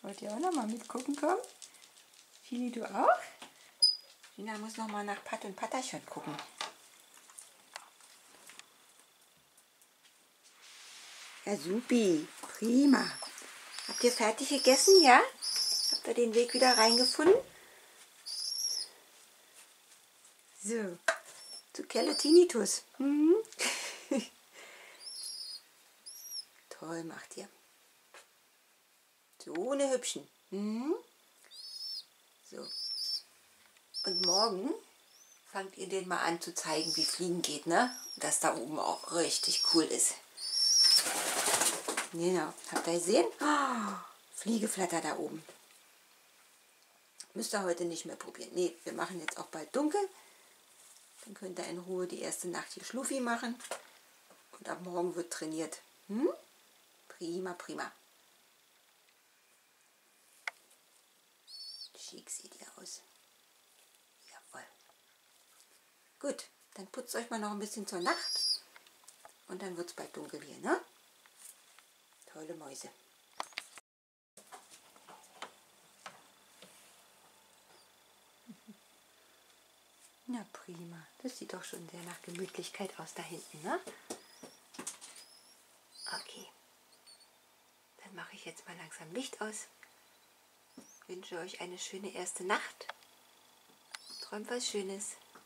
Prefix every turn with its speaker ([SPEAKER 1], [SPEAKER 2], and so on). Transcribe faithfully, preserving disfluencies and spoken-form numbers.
[SPEAKER 1] Wollt ihr auch noch mal mitgucken kommen? Fili, du auch? Gina muss noch mal nach Pat und Pattershot gucken. Ja, supi. Prima. Habt ihr fertig gegessen, ja? Habt ihr den Weg wieder reingefunden? So, zu Keller-Tinnitus. Mhm. Toll macht ihr. So eine Hübschen. Mhm. So. Und morgen fangt ihr den mal an zu zeigen, wie Fliegen geht, ne? Dass da oben auch richtig cool ist. Genau. Habt ihr gesehen? Oh, Fliegeflatter da oben. Müsst ihr heute nicht mehr probieren. Nee, wir machen jetzt auch bald dunkel. Dann könnt ihr in Ruhe die erste Nacht hier Schluffi machen. Und ab morgen wird trainiert. Hm? Prima, prima. Schick sieht ihr aus. Jawohl. Gut, dann putzt euch mal noch ein bisschen zur Nacht. Und dann wird es bald dunkel hier, ne? Tolle Mäuse. Na prima. Das sieht doch schon sehr nach Gemütlichkeit aus da hinten, ne? Okay. Dann mache ich jetzt mal langsam Licht aus. Wünsche euch eine schöne erste Nacht. Träumt was Schönes.